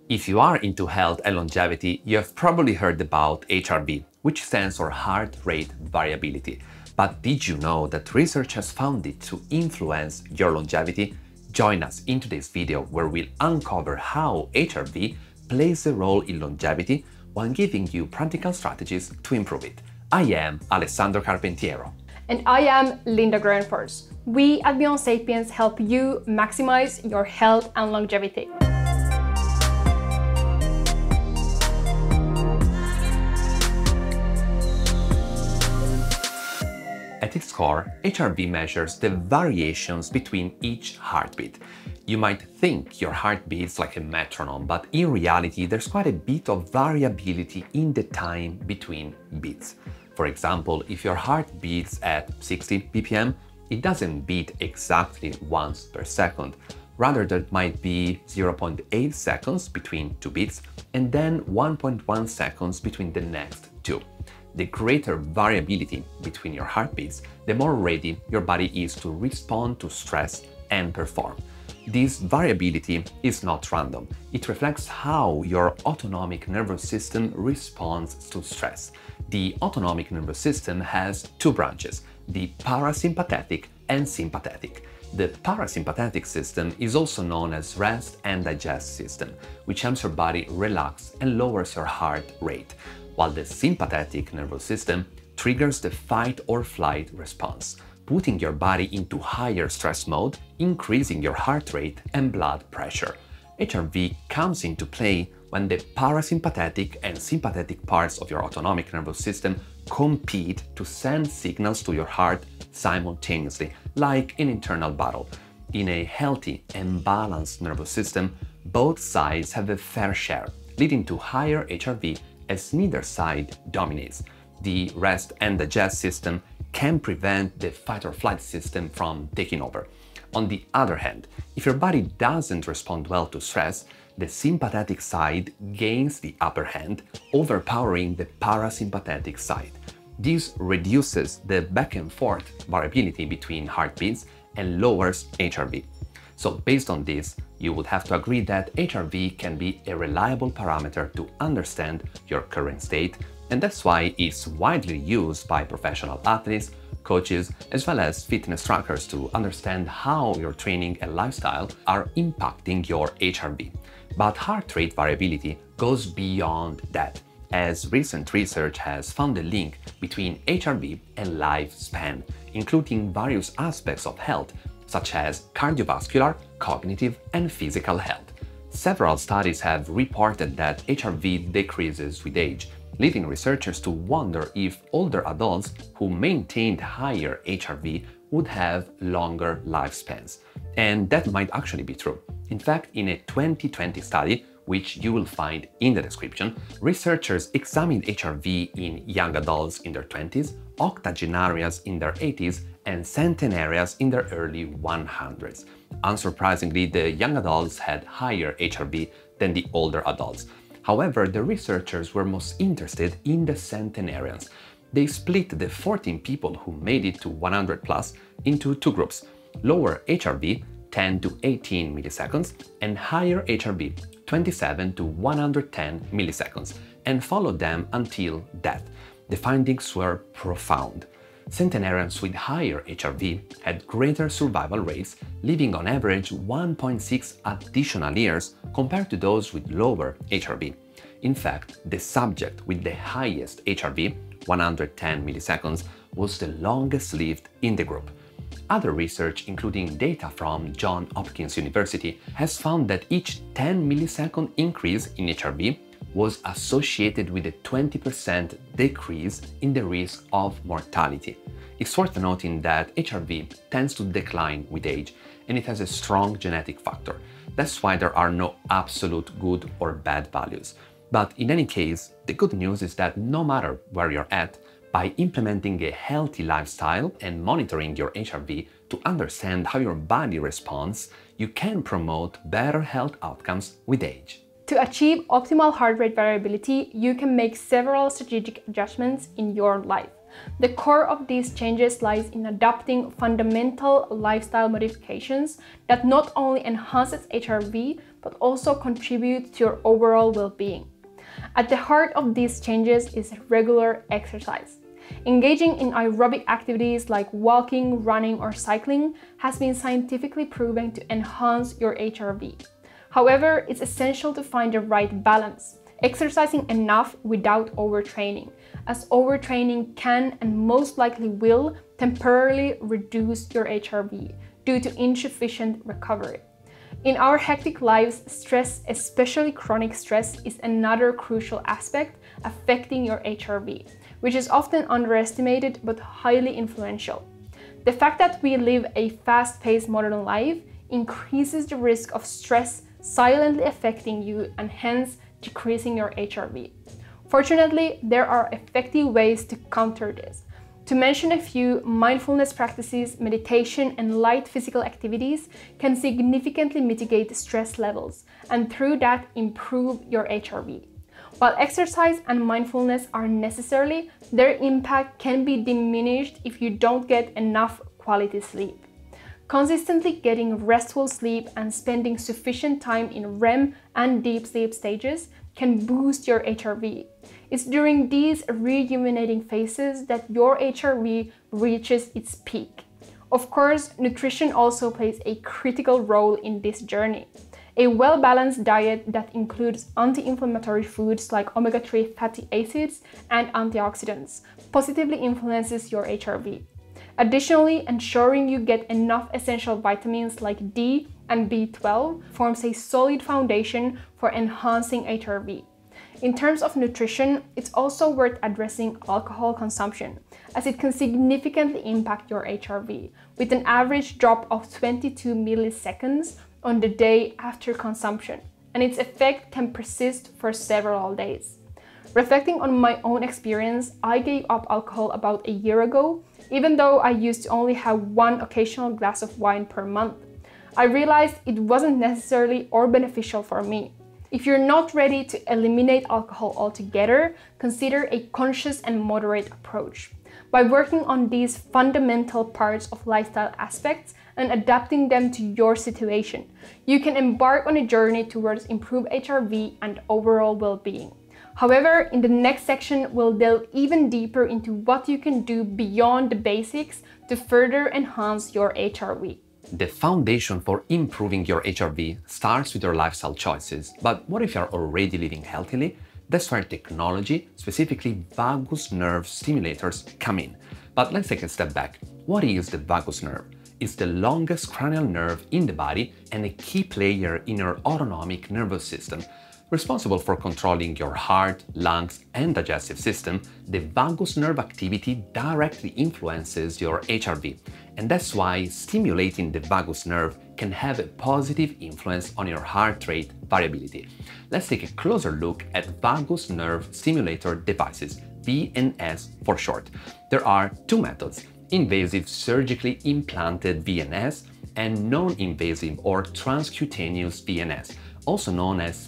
If you are into health and longevity, you have probably heard about HRV, which stands for heart rate variability. But did you know that research has found it to influence your longevity? Join us in today's video where we'll uncover how HRV plays a role in longevity while giving you practical strategies to improve it. I am Alessandro Carpentiero. And I am Linda Grenfors. We at Beyond Sapiens help you maximize your health and longevity. At its core, HRV measures the variations between each heartbeat. You might think your heart beats like a metronome, but in reality there's quite a bit of variability in the time between beats. For example, if your heart beats at 60 BPM, it doesn't beat exactly once per second. Rather, there might be 0.8 seconds between two beats and then 1.1 seconds between the next two. The greater variability between your heartbeats, the more ready your body is to respond to stress and perform. This variability is not random. It reflects how your autonomic nervous system responds to stress. The autonomic nervous system has two branches, the parasympathetic and sympathetic. The parasympathetic system is also known as rest and digest system, which helps your body relax and lowers your heart rate, while the sympathetic nervous system triggers the fight or flight response, putting your body into higher stress mode, increasing your heart rate and blood pressure. HRV comes into play when the parasympathetic and sympathetic parts of your autonomic nervous system compete to send signals to your heart simultaneously, like an internal battle. In a healthy and balanced nervous system, both sides have a fair share, leading to higher HRV as neither side dominates. The rest and digest system can prevent the fight or flight system from taking over. On the other hand, if your body doesn't respond well to stress, the sympathetic side gains the upper hand, overpowering the parasympathetic side. This reduces the back and forth variability between heartbeats and lowers HRV. So based on this, you would have to agree that HRV can be a reliable parameter to understand your current state, and that's why it's widely used by professional athletes, coaches, as well as fitness trackers to understand how your training and lifestyle are impacting your HRV. But heart rate variability goes beyond that, as recent research has found a link between HRV and lifespan, including various aspects of health, such as cardiovascular, cognitive, and physical health. Several studies have reported that HRV decreases with age, leading researchers to wonder if older adults who maintained higher HRV would have longer lifespans. And that might actually be true. In fact, in a 2020 study, which you will find in the description, researchers examined HRV in young adults in their 20s, octogenarians in their 80s, and centenarians in their early 100s. Unsurprisingly, the young adults had higher HRV than the older adults. However, the researchers were most interested in the centenarians. They split the 14 people who made it to 100 plus into two groups: lower HRV, 10 to 18 milliseconds, and higher HRV, 27 to 110 milliseconds, and followed them until death. The findings were profound. Centenarians with higher HRV had greater survival rates, living on average 1.6 additional years compared to those with lower HRV. In fact, the subject with the highest HRV, 110 milliseconds, was the longest lived in the group. Other research, including data from Johns Hopkins University, has found that each 10 millisecond increase in HRV was associated with a 20% decrease in the risk of mortality. It's worth noting that HRV tends to decline with age, and it has a strong genetic factor. That's why there are no absolute good or bad values. But in any case, the good news is that no matter where you're at, by implementing a healthy lifestyle and monitoring your HRV to understand how your body responds, you can promote better health outcomes with age. To achieve optimal heart rate variability, you can make several strategic adjustments in your life. The core of these changes lies in adopting fundamental lifestyle modifications that not only enhances HRV, but also contribute to your overall well-being. At the heart of these changes is regular exercise. Engaging in aerobic activities like walking, running, or cycling has been scientifically proven to enhance your HRV. However, it's essential to find the right balance, exercising enough without overtraining, as overtraining can and most likely will temporarily reduce your HRV due to insufficient recovery. In our hectic lives, stress, especially chronic stress, is another crucial aspect affecting your HRV, which is often underestimated but highly influential. The fact that we live a fast-paced modern life increases the risk of stress silently affecting you and hence decreasing your HRV. Fortunately, there are effective ways to counter this. To mention a few, mindfulness practices, meditation, and light physical activities can significantly mitigate stress levels and through that improve your HRV. While exercise and mindfulness are necessary, their impact can be diminished if you don't get enough quality sleep. Consistently getting restful sleep and spending sufficient time in REM and deep sleep stages can boost your HRV. It's during these rejuvenating phases that your HRV reaches its peak. Of course, nutrition also plays a critical role in this journey. A well-balanced diet that includes anti-inflammatory foods like omega-3 fatty acids and antioxidants positively influences your HRV. Additionally, ensuring you get enough essential vitamins like D and B12 forms a solid foundation for enhancing HRV. In terms of nutrition, it's also worth addressing alcohol consumption, as it can significantly impact your HRV, with an average drop of 22 milliseconds on the day after consumption, and its effect can persist for several days. Reflecting on my own experience, I gave up alcohol about a year ago, even though I used to only have one occasional glass of wine per month. I realized it wasn't necessarily or beneficial for me. If you're not ready to eliminate alcohol altogether, consider a conscious and moderate approach. By working on these fundamental parts of lifestyle aspects and adapting them to your situation, you can embark on a journey towards improved HRV and overall well-being. However, in the next section, we'll delve even deeper into what you can do beyond the basics to further enhance your HRV. The foundation for improving your HRV starts with your lifestyle choices, but what if you're already living healthily? That's where technology, specifically vagus nerve stimulators, come in. But let's take a step back. What is the vagus nerve? It's the longest cranial nerve in the body and a key player in your autonomic nervous system. Responsible for controlling your heart, lungs, and digestive system, the vagus nerve activity directly influences your HRV, and that's why stimulating the vagus nerve can have a positive influence on your heart rate variability. Let's take a closer look at vagus nerve stimulator devices, VNS for short. There are two methods: invasive surgically implanted VNS and non-invasive or transcutaneous VNS, also known as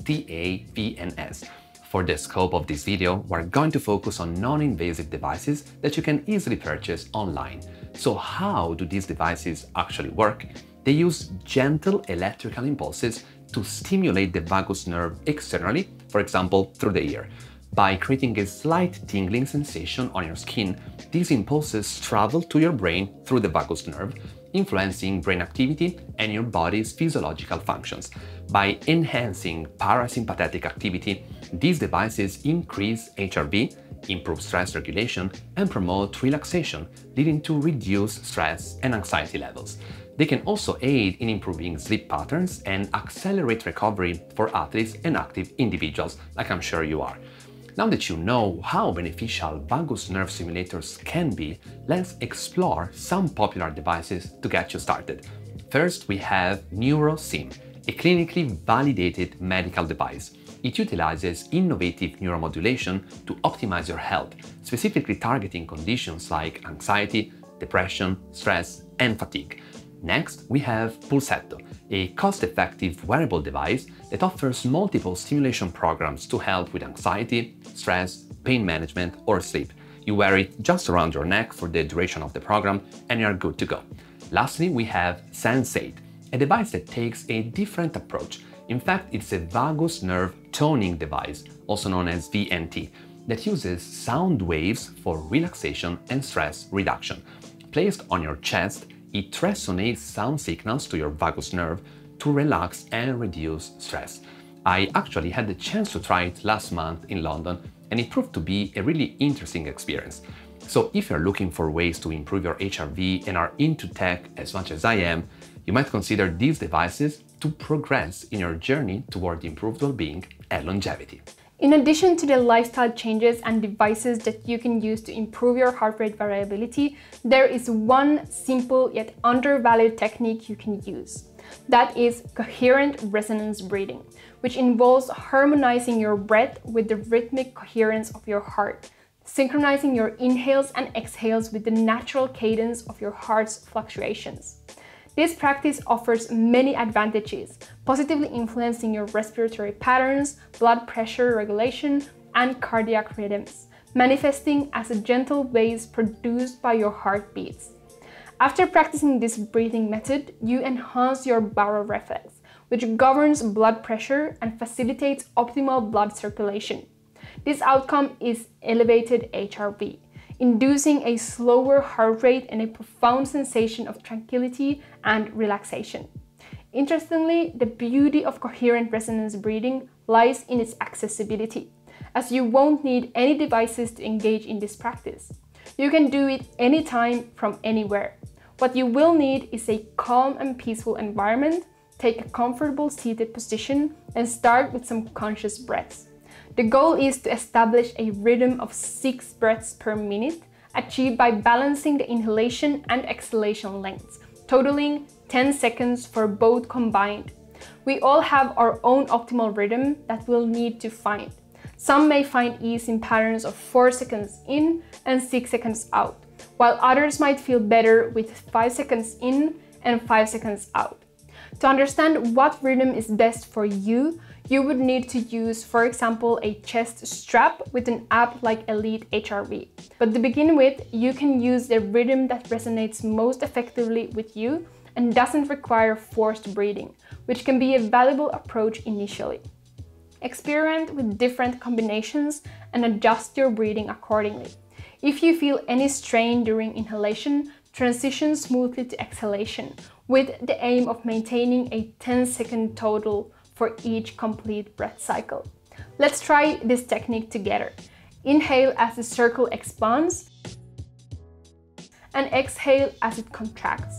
TAVNS. For the scope of this video, we're going to focus on non-invasive devices that you can easily purchase online. So how do these devices actually work? They use gentle electrical impulses to stimulate the vagus nerve externally, for example, through the ear. By creating a slight tingling sensation on your skin, these impulses travel to your brain through the vagus nerve, influencing brain activity and your body's physiological functions. By enhancing parasympathetic activity, these devices increase HRV, improve stress regulation, and promote relaxation, leading to reduced stress and anxiety levels. They can also aid in improving sleep patterns and accelerate recovery for athletes and active individuals, like I'm sure you are. Now that you know how beneficial vagus nerve stimulators can be, let's explore some popular devices to get you started. First, we have NeuroSim, a clinically validated medical device. It utilizes innovative neuromodulation to optimize your health, specifically targeting conditions like anxiety, depression, stress, and fatigue. Next, we have Pulsetto, a cost-effective wearable device that offers multiple stimulation programs to help with anxiety, stress, pain management, or sleep. You wear it just around your neck for the duration of the program and you're good to go. Lastly, we have Sensate, a device that takes a different approach. In fact, it's a vagus nerve toning device, also known as VNT, that uses sound waves for relaxation and stress reduction. Placed on your chest, it resonates sound signals to your vagus nerve to relax and reduce stress. I actually had the chance to try it last month in London, and it proved to be a really interesting experience. So if you're looking for ways to improve your HRV and are into tech as much as I am, you might consider these devices to progress in your journey toward improved well-being and longevity. In addition to the lifestyle changes and devices that you can use to improve your heart rate variability, there is one simple yet undervalued technique you can use. That is coherent resonance breathing, which involves harmonizing your breath with the rhythmic coherence of your heart, synchronizing your inhales and exhales with the natural cadence of your heart's fluctuations. This practice offers many advantages, positively influencing your respiratory patterns, blood pressure regulation, and cardiac rhythms, manifesting as a gentle wave produced by your heartbeats. After practicing this breathing method, you enhance your baroreflex, which governs blood pressure and facilitates optimal blood circulation. This outcome is elevated HRV, inducing a slower heart rate and a profound sensation of tranquility and relaxation. Interestingly, the beauty of coherent resonance breathing lies in its accessibility, as you won't need any devices to engage in this practice. You can do it anytime from anywhere. What you will need is a calm and peaceful environment, take a comfortable seated position, and start with some conscious breaths. The goal is to establish a rhythm of 6 breaths per minute, achieved by balancing the inhalation and exhalation lengths, totaling 10 seconds for both combined. We all have our own optimal rhythm that we'll need to find. Some may find ease in patterns of 4 seconds in and 6 seconds out, while others might feel better with 5 seconds in and 5 seconds out. To understand what rhythm is best for you, you would need to use, for example, a chest strap with an app like Elite HRV. But to begin with, you can use the rhythm that resonates most effectively with you and doesn't require forced breathing, which can be a valuable approach initially. Experiment with different combinations and adjust your breathing accordingly. If you feel any strain during inhalation, transition smoothly to exhalation, with the aim of maintaining a 10-second total for each complete breath cycle. Let's try this technique together. Inhale as the circle expands and exhale as it contracts.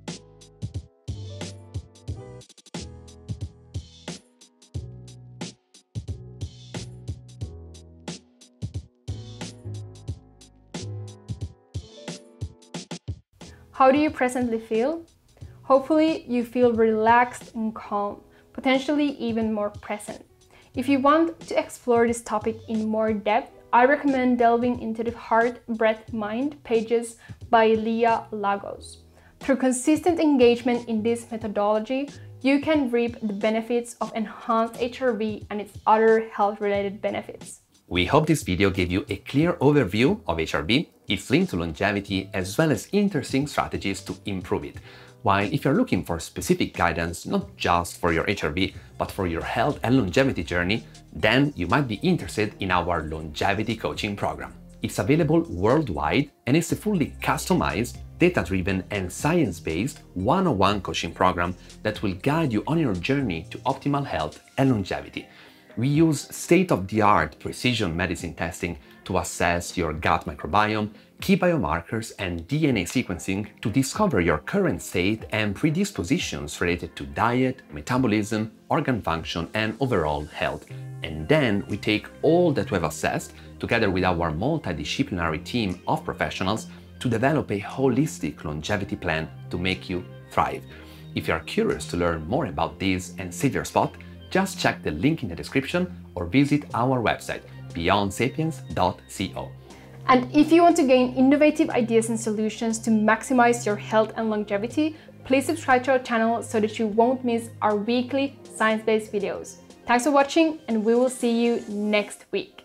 How do you presently feel? Hopefully you feel relaxed and calm, potentially even more present. If you want to explore this topic in more depth, I recommend delving into the Heart, Breath, Mind pages by Leah Lagos. Through consistent engagement in this methodology, you can reap the benefits of enhanced HRV and its other health-related benefits. We hope this video gave you a clear overview of HRV, its link to longevity, as well as interesting strategies to improve it. While if you're looking for specific guidance, not just for your HRV, but for your health and longevity journey, then you might be interested in our longevity coaching program. It's available worldwide and it's a fully customized, data-driven and science-based one-on-one coaching program that will guide you on your journey to optimal health and longevity. We use state-of-the-art precision medicine testing to assess your gut microbiome, key biomarkers and DNA sequencing to discover your current state and predispositions related to diet, metabolism, organ function and overall health. And then we take all that we have assessed together with our multidisciplinary team of professionals to develop a holistic longevity plan to make you thrive. If you are curious to learn more about this and save your spot, just check the link in the description or visit our website, beyondsapiens.co. And if you want to gain innovative ideas and solutions to maximize your health and longevity, please subscribe to our channel so that you won't miss our weekly science-based videos. Thanks for watching, and we will see you next week.